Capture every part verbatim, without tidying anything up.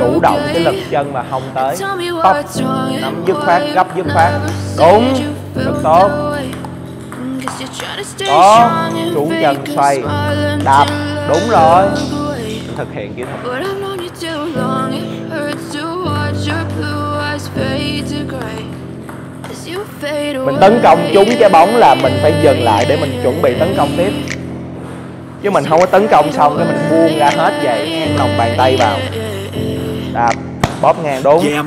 chủ động cái lực chân và hông tới. Bóp, nắm dứt khoát, gấp dứt khoát. Đúng, rất tốt. Tốt, xuống chân xoay, đạp, đúng rồi. Thực hiện kỹ thuật. Mình tấn công trúng trái bóng là mình phải dừng lại để mình chuẩn bị tấn công tiếp. Chứ mình không có tấn công xong cái mình buông ra hết vậy, ngang lòng bàn tay vào. Đạp, bóp ngang đúng. Đó.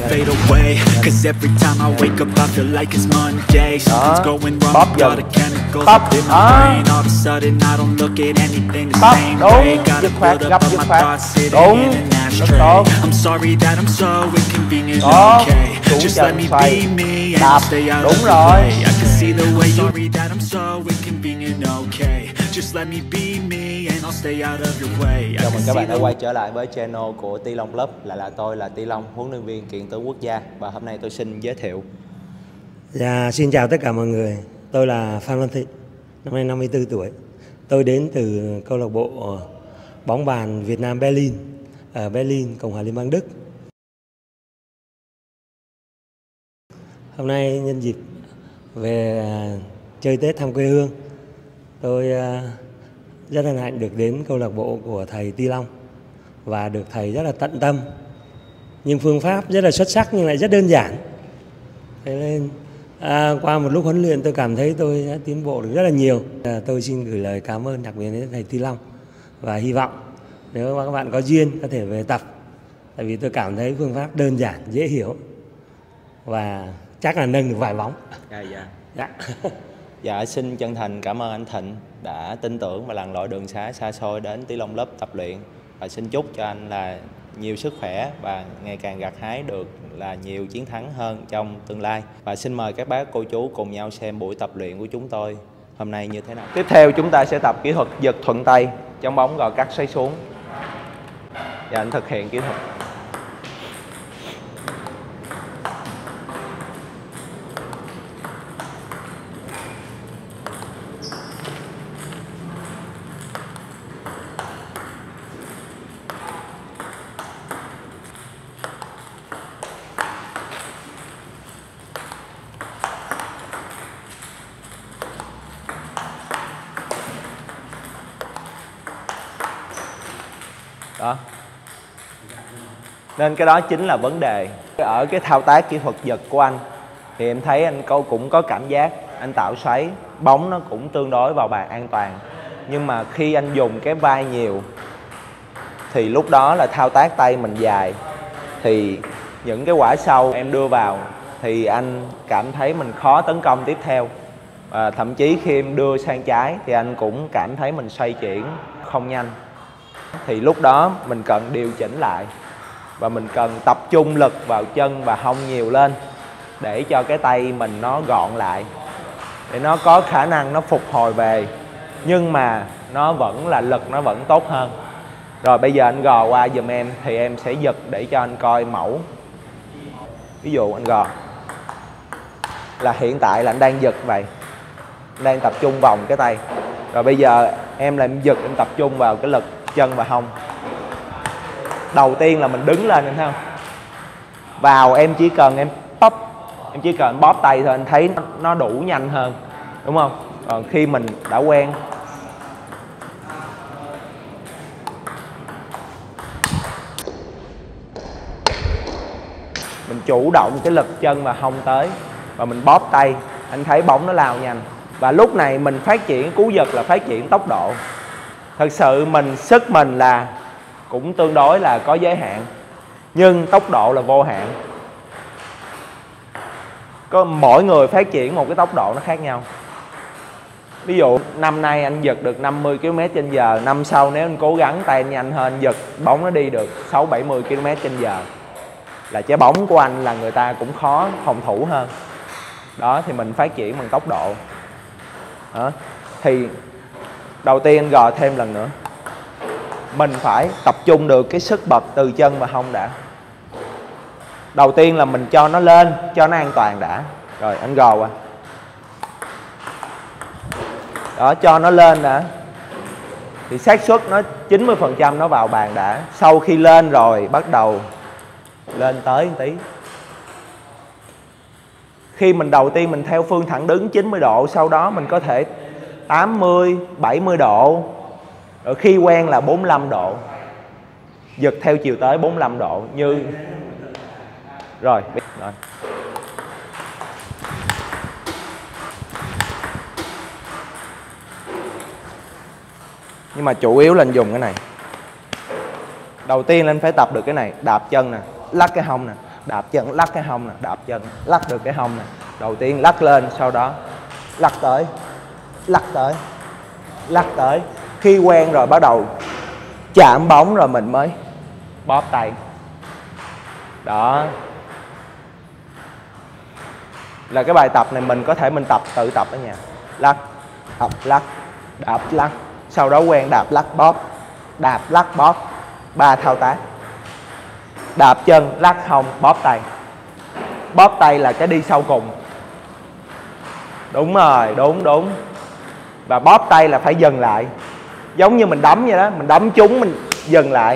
Bóp dừng. Bóp, đó. Bóp, đúng. Dứt khoát, gấp dứt khoát. Đúng, rất tốt. Đó, xuống chân xoay. Đạp, đúng rồi. Chào mừng các bạn đã quay trở lại với channel của Ti Long Club. Lại là tôi là Ti Long, huấn luyện viên kiện tướng quốc gia. Và hôm nay tôi xin giới thiệu. Dạ, xin chào tất cả mọi người. Tôi là Phan Văn Thịnh, năm nay năm mươi tư tuổi. Tôi đến từ câu lạc bộ bóng bàn Việt Nam Berlin ở Berlin, Cộng hòa Liên bang Đức. Hôm nay nhân dịp về chơi Tết thăm quê hương, tôi rất hân hạnh được đến câu lạc bộ của thầy Ti Long và được thầy rất là tận tâm, nhưng phương pháp rất là xuất sắc nhưng lại rất đơn giản. Thế nên à, qua một lúc huấn luyện tôi cảm thấy tôi đã tiến bộ được rất là nhiều. À, tôi xin gửi lời cảm ơn đặc biệt đến thầy Ti Long và hy vọng nếu mà các bạn có duyên có thể về tập, tại vì tôi cảm thấy phương pháp đơn giản, dễ hiểu và chắc là nâng được vài bóng. À, dạ. Dạ. Dạ, xin chân thành cảm ơn anh Thịnh đã tin tưởng và lặn lội đường xá xa xôi đến Ti Long Club tập luyện, và xin chúc cho anh là nhiều sức khỏe và ngày càng gặt hái được là nhiều chiến thắng hơn trong tương lai. Và xin mời các bác cô chú cùng nhau xem buổi tập luyện của chúng tôi hôm nay như thế nào. Tiếp theo chúng ta sẽ tập kỹ thuật giật thuận tay, chống bóng gò cắt xoáy xuống. Và anh thực hiện kỹ thuật. Đó. Nên cái đó chính là vấn đề. Ở cái thao tác kỹ thuật giật của anh thì em thấy anh cũng có cảm giác anh tạo xoáy, bóng nó cũng tương đối vào bàn an toàn. Nhưng mà khi anh dùng cái vai nhiều thì lúc đó là thao tác tay mình dài, thì những cái quả sau em đưa vào thì anh cảm thấy mình khó tấn công tiếp theo. Và thậm chí khi em đưa sang trái thì anh cũng cảm thấy mình xoay chuyển không nhanh. Thì lúc đó mình cần điều chỉnh lại và mình cần tập trung lực vào chân và hông nhiều lên để cho cái tay mình nó gọn lại, để nó có khả năng nó phục hồi về, nhưng mà nó vẫn là lực nó vẫn tốt hơn. Rồi bây giờ anh gò qua giùm em thì em sẽ giật để cho anh coi mẫu. Ví dụ anh gò là hiện tại là anh đang giật vậy, anh đang tập trung vòng cái tay. Rồi bây giờ em là em giật, em tập trung vào cái lực chân và hông. Đầu tiên là mình đứng lên, anh thấy không? Vào em chỉ cần em bóp, em chỉ cần bóp tay thôi, anh thấy nó đủ nhanh hơn, đúng không? Còn khi mình đã quen mình chủ động cái lực chân và hông tới và mình bóp tay, anh thấy bóng nó lao nhanh. Và lúc này mình phát triển cú giật là phát triển tốc độ. Thật sự mình sức mình là cũng tương đối là có giới hạn, nhưng tốc độ là vô hạn. Có mỗi người phát triển một cái tốc độ nó khác nhau. Ví dụ năm nay anh giật được năm mươi ki lô mét trên giờ, năm sau nếu anh cố gắng tay anh nhanh hơn, giật bóng nó đi được sáu bảy mươi ki lô mét trên giờ, là trái bóng của anh là người ta cũng khó phòng thủ hơn. Đó, thì mình phát triển bằng tốc độ. Đó. Thì đầu tiên anh gò thêm lần nữa, mình phải tập trung được cái sức bật từ chân và hông đã. Đầu tiên là mình cho nó lên, cho nó an toàn đã. Rồi anh gò qua. Đó, cho nó lên đã. thì xác suất nó chín mươi phần trăm nó vào bàn đã. Sau khi lên rồi bắt đầu lên tới một tí. Khi mình đầu tiên mình theo phương thẳng đứng chín mươi độ, sau đó mình có thể tám mươi, bảy mươi độ. Rồi khi quen là bốn mươi lăm độ. Giật theo chiều tới bốn mươi lăm độ như rồi, rồi. Nhưng mà chủ yếu là anh dùng cái này. Đầu tiên anh phải tập được cái này, đạp chân nè, lắc cái hông nè, đạp chân, lắc cái hông nè, đạp chân, lắc được cái hông nè. Đầu tiên lắc lên, sau đó lắc tới, lắc tới, lắc tới. Khi quen rồi bắt đầu chạm bóng rồi mình mới bóp tay. Đó. Là cái bài tập này mình có thể mình tập, tự tập ở nhà. Lắc, đạp, lắc, đạp, lắc. Sau đó quen đạp, lắc, bóp, đạp, lắc, bóp. Ba thao tác. Đạp chân, lắc hông, bóp tay. Bóp tay là cái đi sau cùng. Đúng rồi, đúng, đúng. Và bóp tay là phải dừng lại. Giống như mình đấm vậy đó, mình đấm trúng mình dừng lại.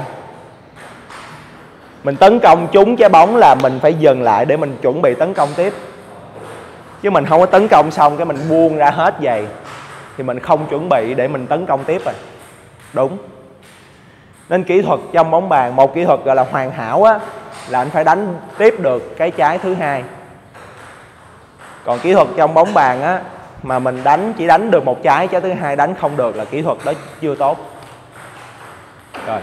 Mình tấn công trúng trái bóng là mình phải dừng lại để mình chuẩn bị tấn công tiếp. Chứ mình không có tấn công xong cái mình buông ra hết giày thì mình không chuẩn bị để mình tấn công tiếp rồi. Đúng. Nên kỹ thuật trong bóng bàn, một kỹ thuật gọi là hoàn hảo á, là anh phải đánh tiếp được cái trái thứ hai. Còn kỹ thuật trong bóng bàn á, mà mình đánh chỉ đánh được một trái, trái thứ hai đánh không được là kỹ thuật đó chưa tốt. Rồi.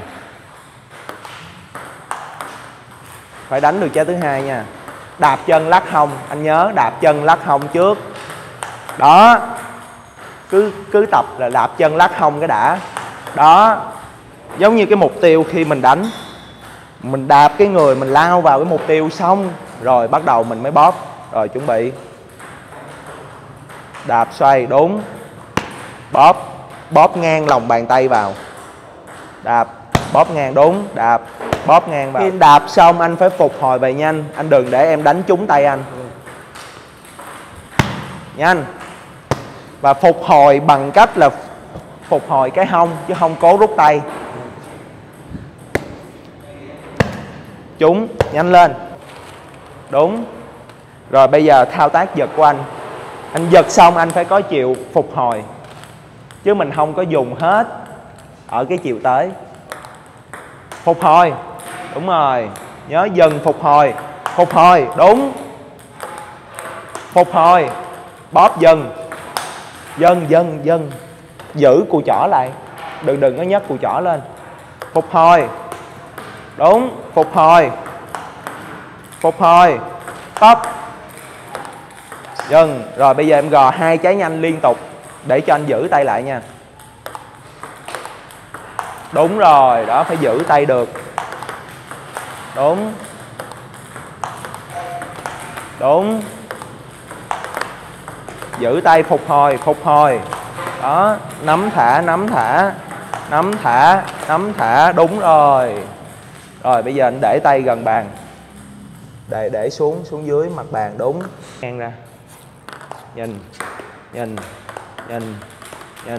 Phải đánh được trái thứ hai nha. Đạp chân lắc hông, anh nhớ đạp chân lắc hông trước. Đó. Cứ cứ tập là đạp chân lắc hông cái đã. Đó. Giống như cái mục tiêu khi mình đánh, mình đạp cái người mình lao vào cái mục tiêu xong rồi bắt đầu mình mới bóp. Rồi chuẩn bị. Đạp xoay đúng. Bóp, bóp ngang lòng bàn tay vào. Đạp, bóp ngang đúng, đạp, bóp ngang vào. Khi đạp xong anh phải phục hồi về nhanh, anh đừng để em đánh trúng tay anh. Nhanh. Và phục hồi bằng cách là phục hồi cái hông chứ không cố rút tay. Trúng, nhanh lên. Đúng. Rồi bây giờ thao tác giật của anh. Anh giật xong anh phải có chiều phục hồi. Chứ mình không có dùng hết ở cái chiều tới. Phục hồi. Đúng rồi. Nhớ dừng phục hồi. Phục hồi, đúng. Phục hồi. Bóp dừng. Dừng, dừng, dừng. Giữ cùi chỏ lại. Đừng đừng có nhấc cùi chỏ lên. Phục hồi. Đúng. Phục hồi. Phục hồi. Tóc. Dừng. Rồi bây giờ em gò hai trái nhanh liên tục để cho anh giữ tay lại nha. Đúng rồi. Đó, phải giữ tay được. Đúng. Đúng. Giữ tay phục hồi. Phục hồi. Đó. Nắm thả, nắm thả. Nắm thả, nắm thả. Đúng rồi. Rồi bây giờ anh để tay gần bàn. Để để xuống, xuống dưới mặt bàn. Đúng. Ngang ra. Nhìn. Nhìn. Nhìn. Nhìn.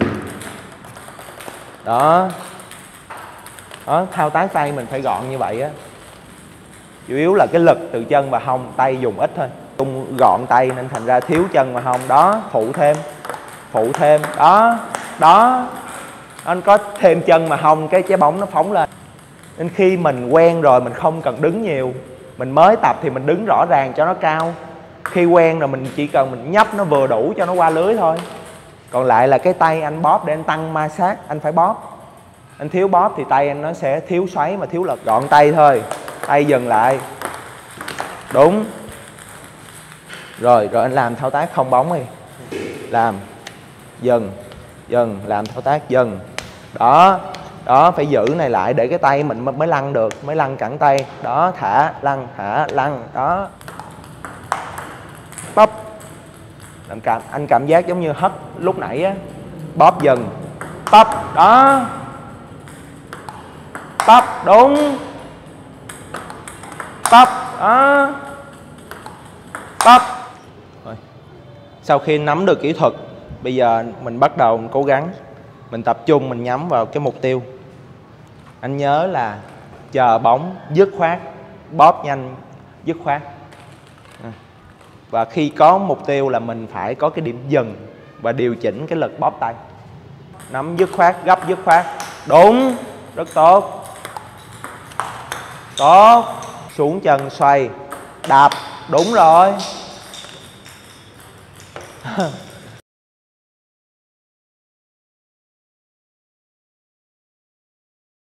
Đó. Đó, thao tác tay mình phải gọn như vậy á. Chủ yếu là cái lực từ chân và hông, tay dùng ít thôi. Tung gọn tay nên thành ra thiếu chân và hông. Đó, phụ thêm. Phụ thêm. Đó. Đó. Anh có thêm chân mà hông cái trái bóng nó phóng lên. Nên khi mình quen rồi mình không cần đứng nhiều. Mình mới tập thì mình đứng rõ ràng cho nó cao. Khi quen rồi mình chỉ cần mình nhấp nó vừa đủ cho nó qua lưới thôi. Còn lại là cái tay anh bóp để anh tăng ma sát, anh phải bóp. Anh thiếu bóp thì tay anh nó sẽ thiếu xoáy mà thiếu lực. Gọn tay thôi. Tay dừng lại. Đúng. Rồi, rồi anh làm thao tác không bóng đi. Làm. Dừng. Dừng. Làm thao tác dừng. Đó. Đó, phải giữ này lại để cái tay mình mới lăn được. Mới lăn cẳng tay. Đó, thả, lăn, thả, lăn. Đó. Bóp. Anh cảm, anh cảm giác giống như hất lúc nãy á. Bóp dừng. Bóp. Đó. Bóp. Đúng. Bóp. Đó. Bóp. Rồi. Sau khi nắm được kỹ thuật, bây giờ mình bắt đầu mình cố gắng Mình tập trung, mình nhắm vào cái mục tiêu. Anh nhớ là chờ bóng dứt khoát, bóp nhanh, dứt khoát. Và khi có mục tiêu là mình phải có cái điểm dừng và điều chỉnh cái lực bóp tay. Nắm dứt khoát, gấp dứt khoát. Đúng, rất tốt. Tốt. Xuống chân xoay, đạp, đúng rồi.